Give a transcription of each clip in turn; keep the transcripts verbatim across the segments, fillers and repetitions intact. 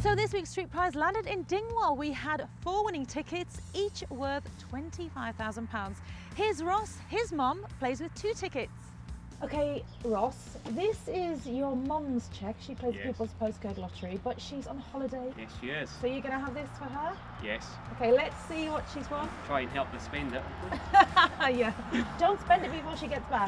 So this week's street prize landed in Dingwall. We had four winning tickets, each worth twenty-five thousand pounds. Here's Ross, his mum plays with two tickets. Okay, Ross, this is your mum's cheque. She plays Yes. the People's Postcode Lottery, but she's on holiday. Yes, she is. So you're going to have this for her? Yes. Okay, let's see what she's won. Try and help her spend it. Yeah. Don't spend it before she gets back.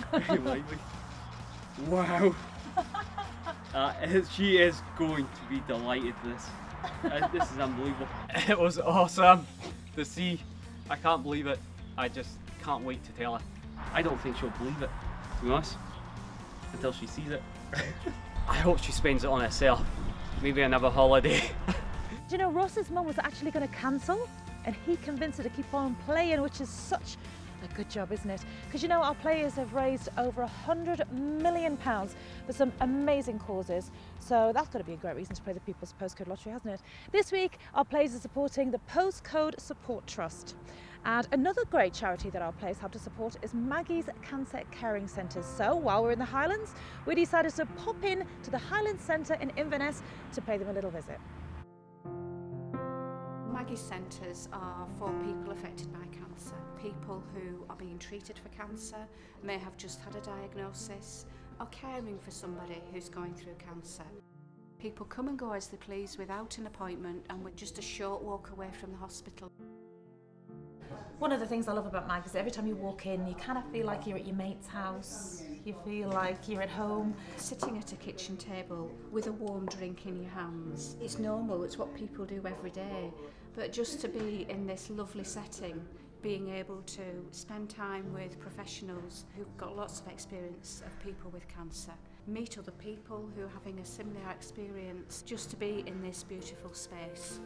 Wow. Uh, she is going to be delighted with this. Uh, this is unbelievable. It was awesome to see. I can't believe it. I just can't wait to tell her. I don't think she'll believe it, to be honest, until she sees it. I hope she spends it on herself. Maybe another holiday. Do you know, Ross's mum was actually going to cancel, and he convinced her to keep on playing, which is such a good job, isn't it? Because you know, our players have raised over a hundred million pounds for some amazing causes. So that's got to be a great reason to play the People's Postcode Lottery, hasn't it? This week, our players are supporting the Postcode Support Trust. And another great charity that our players have to support is Maggie's Cancer Caring Centres. So while we're in the Highlands, we decided to pop in to the Highlands Centre in Inverness to pay them a little visit. Maggie's centres are for people affected by cancer. People who are being treated for cancer, may have just had a diagnosis, or caring for somebody who's going through cancer. People come and go as they please without an appointment and with just a short walk away from the hospital. One of the things I love about Mag is every time you walk in, you kind of feel like you're at your mate's house. You feel like you're at home. Sitting at a kitchen table with a warm drink in your hands. It's normal, it's what people do every day. But just to be in this lovely setting, being able to spend time with professionals who've got lots of experience of people with cancer, meet other people who are having a similar experience, just to be in this beautiful space.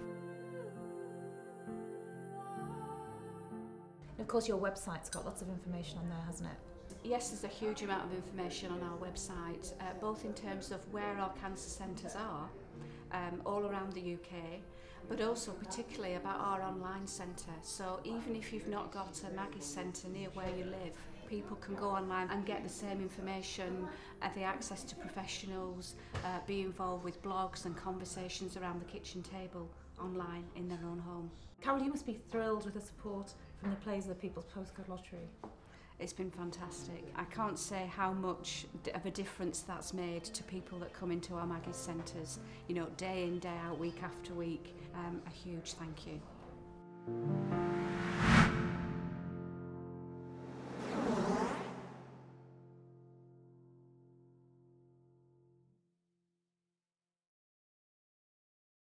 Of course, your website's got lots of information on there, hasn't it? Yes, there's a huge amount of information on our website, uh, both in terms of where our cancer centres are, um, all around the U K, but also particularly about our online centre. So even if you've not got a Maggie's centre near where you live, people can go online and get the same information, have the access to professionals, uh, be involved with blogs and conversations around the kitchen table online in their own home. Carol, you must be thrilled with the support from the players of the People's Postcode Lottery. It's been fantastic. I can't say how much of a difference that's made to people that come into our Maggie's centres, you know, day in, day out, week after week. Um, a huge thank you.